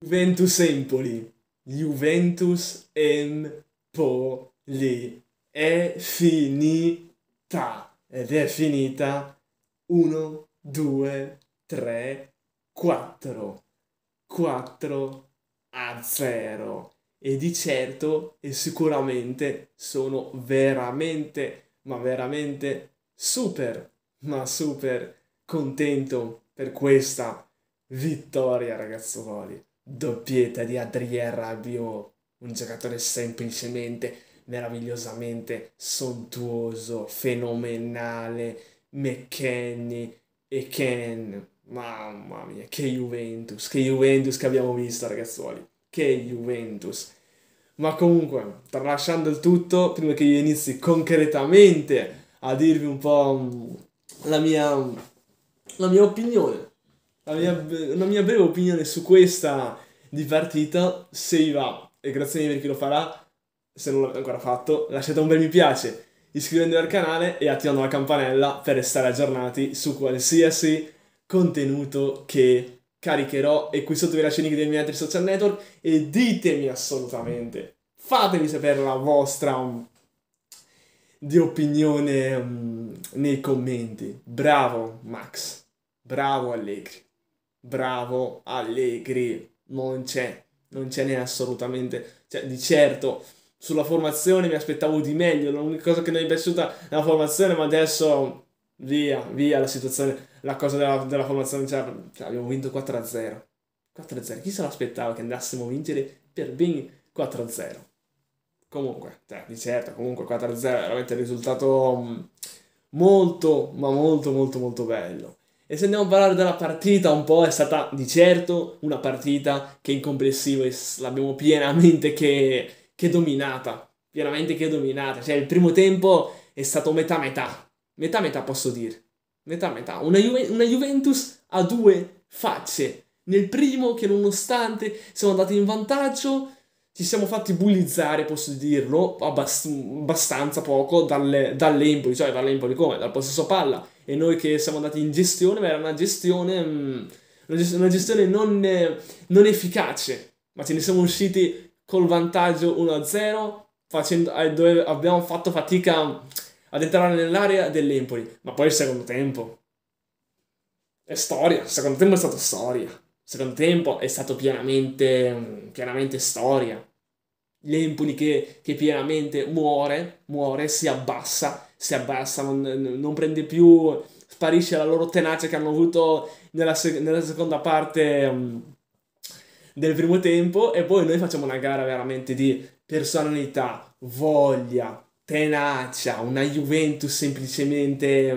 Juventus Empoli, Juventus Empoli, è finita, ed è finita 1, 2, 3, 4, 4-0. E di certo e sicuramente sono veramente, ma veramente super, ma super contento per questa vittoria, ragazzuoli. Doppietta di Adrien Rabiot, un giocatore semplicemente, meravigliosamente sontuoso, fenomenale. McKennie e Ken, mamma mia, che Juventus che abbiamo visto, ragazzuoli, che Juventus. Ma comunque, tralasciando il tutto, prima che io inizi concretamente a dirvi un po' la mia, la mia opinione, una mia breve opinione su questa di partita, se vi va, e grazie mille per chi lo farà, se non l'avete ancora fatto, lasciate un bel mi piace, iscrivetevi al canale e attivando la campanella per restare aggiornati su qualsiasi contenuto che caricherò. E qui sotto vi lascio i link dei miei altri social network e ditemi assolutamente, fatemi sapere la vostra di opinione nei commenti. Bravo Max, bravo Allegri, bravo Allegri, non ce n'è assolutamente, cioè di certo sulla formazione mi aspettavo di meglio, l'unica cosa che non mi è piaciuta è la formazione, ma adesso via, via la situazione, la cosa della formazione, cioè, abbiamo vinto 4-0, 4-0, chi se l'aspettava che andassimo a vincere per ben 4-0? Comunque, cioè, di certo, comunque 4-0 è veramente un risultato molto, ma molto, molto, molto bello. E se andiamo a parlare della partita, un po' è stata di certo una partita che in complessivo l'abbiamo pienamente che dominata. Pienamente che dominata. Cioè, il primo tempo è stato metà-metà. Metà-metà posso dire. Metà-metà. Una Juventus a due facce. Nel primo che nonostante siamo andati in vantaggio ci siamo fatti bullizzare, posso dirlo, abbastanza poco dall'Empoli, cioè dall'Empoli come? Dal possesso palla. E noi che siamo andati in gestione, ma era una gestione, una gestione non efficace, ma ce ne siamo usciti col vantaggio 1-0, dove abbiamo fatto fatica ad entrare nell'area dell'Empoli. Ma poi il secondo tempo è storia, il secondo tempo è stato storia. Il secondo tempo è stato pienamente storia. L'Empoli che pienamente muore, si abbassa, non prende più, sparisce la loro tenacia che hanno avuto nella seconda parte del primo tempo e poi noi facciamo una gara veramente di personalità, voglia, tenacia, una Juventus semplicemente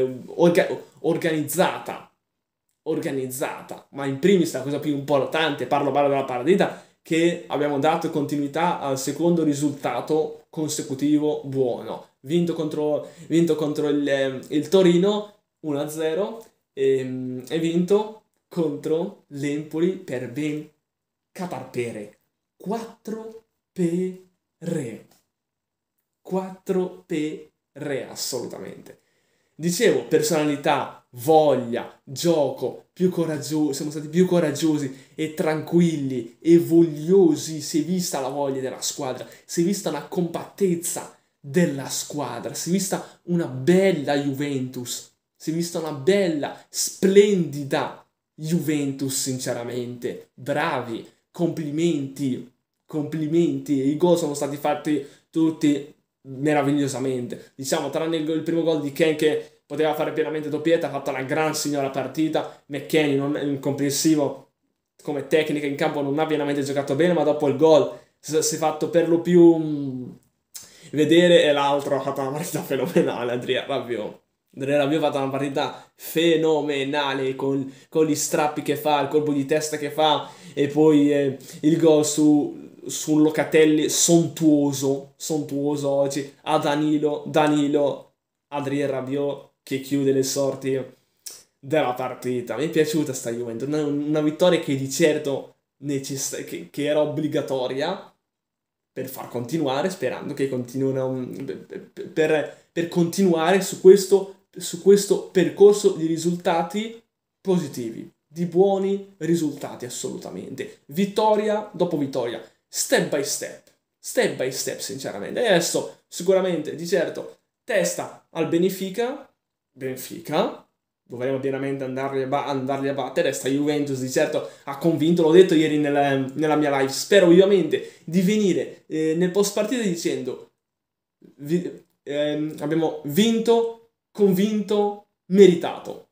organizzata, ma in primis la cosa più importante, parlo della partita, che abbiamo dato continuità al secondo risultato consecutivo buono. Vinto contro il Torino 1-0 e vinto contro l'Empoli per ben caparpere 4 per 4 per assolutamente. Dicevo, personalità, voglia, gioco, più coraggiosi, siamo stati più coraggiosi e tranquilli e vogliosi, si è vista la voglia della squadra, si è vista una compattezza della squadra, si è vista una bella Juventus, si è vista una bella, splendida Juventus, sinceramente. Bravi, complimenti, complimenti, i gol sono stati fatti tutti meravigliosamente. Diciamo, tranne il primo gol di Ken che poteva fare pienamente doppietta, ha fatto una gran signora partita. McKennie, non, incomprensivo come tecnica in campo, non ha pienamente giocato bene, ma dopo il gol si è fatto per lo più vedere e l'altro ha fatto una partita fenomenale, Adrien Rabiot. Adrien Rabiot ha fatto una partita fenomenale con gli strappi che fa, il colpo di testa che fa e poi il gol su un Locatelli sontuoso oggi a Danilo, Adrien Rabiot che chiude le sorti della partita. Mi è piaciuta sta Juventus, una vittoria che di certo che era obbligatoria per far continuare, sperando che continuino per continuare su questo percorso di risultati positivi, di buoni risultati assolutamente, vittoria dopo vittoria, step by step sinceramente. E adesso sicuramente, di certo, testa al Benfica, dovremo pienamente andarli a battere. Sta Juventus di certo ha convinto, l'ho detto ieri nella mia live, spero vivamente di venire nel post partita dicendo abbiamo vinto, convinto, meritato.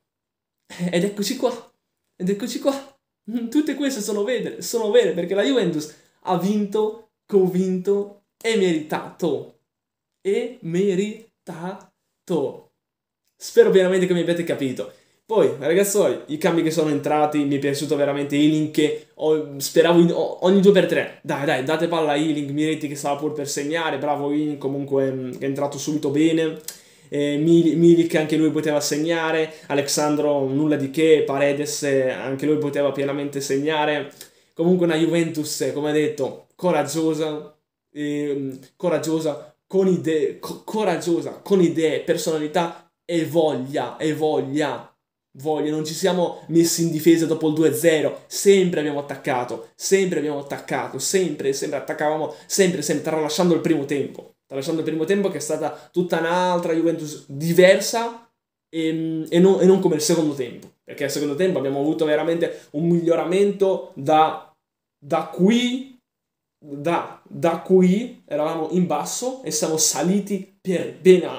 Ed eccoci qua. Tutte queste sono vere perché la Juventus ha vinto, convinto e meritato. E meritato. Spero veramente che mi abbiate capito. Poi, ragazzuoli, i cambi che sono entrati, mi è piaciuto veramente Ealing che speravo ogni 2x3. Dai, date palla a Ealing, Miretti che stava pur per segnare, bravo Ealing comunque che è entrato subito bene. Milik anche lui poteva segnare, Alexandro nulla di che, Paredes anche lui poteva pienamente segnare. Comunque una Juventus, come detto, coraggiosa, con idee, personalità e voglia. Non ci siamo messi in difesa dopo il 2-0, sempre abbiamo attaccato, sempre attaccavamo, sempre, tralasciando il primo tempo. Tralasciando il primo tempo che è stata tutta un'altra Juventus diversa e non come il secondo tempo. Perché al secondo tempo abbiamo avuto veramente un miglioramento da qui eravamo in basso e siamo saliti per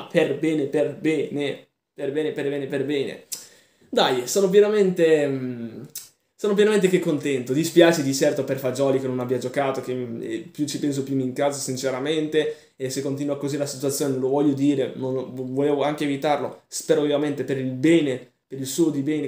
bene. Dai, sono pienamente che contento. Dispiace di certo per Fagioli che non abbia giocato, che più ci penso più mi incazzo sinceramente, e se continua così la situazione lo voglio dire, volevo anche evitarlo. Spero ovviamente per il bene, per il suo di bene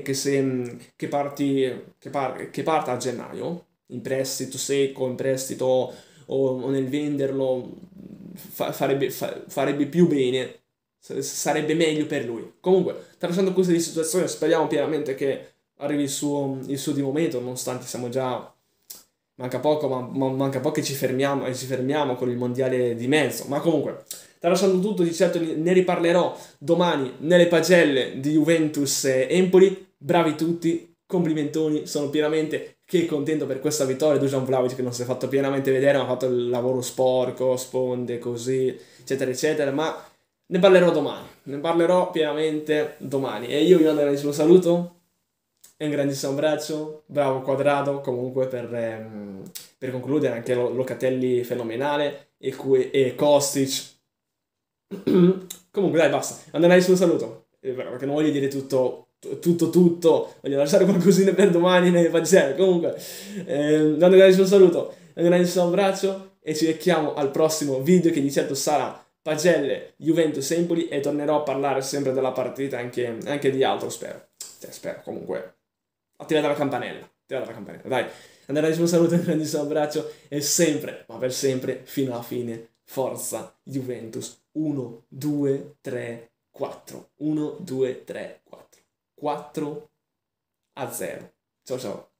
che parta a gennaio in prestito secco, in prestito o nel venderlo farebbe più bene, sarebbe meglio per lui. Comunque, tralasciando questa di situazione, speriamo pienamente che arrivi il suo di momento, nonostante siamo già... Manca poco, ma manca poco che ci fermiamo con il mondiale di mezzo. Ma comunque, tralasciando tutto, di certo ne riparlerò domani nelle pagelle di Juventus e Empoli. Bravi tutti, complimentoni, sono pienamente che contento per questa vittoria. Dusan Vlahovic che non si è fatto pienamente vedere, ma ha fatto il lavoro sporco, sponde, così, eccetera, eccetera. Ma ne parlerò pienamente domani. E io vi mando un grandissimo saluto e un grandissimo abbraccio, bravo Quadrado comunque per concludere, anche Locatelli fenomenale e Kostic. Comunque dai basta, mando un grandissimo saluto, perché non voglio dire tutto, voglio lasciare qualcosina per domani nelle pagine. Comunque, mando un grandissimo saluto, un grandissimo abbraccio e ci becchiamo al prossimo video che di certo sarà pagelle Juventus Empoli e tornerò a parlare sempre della partita anche di altro, spero. Spero comunque. Attivate la campanella, dai. Un grandissimo saluto, un grandissimo abbraccio e sempre, ma per sempre, fino alla fine, forza Juventus. 1, 2, 3, 4. 1, 2, 3, 4. 4-0. Ciao ciao.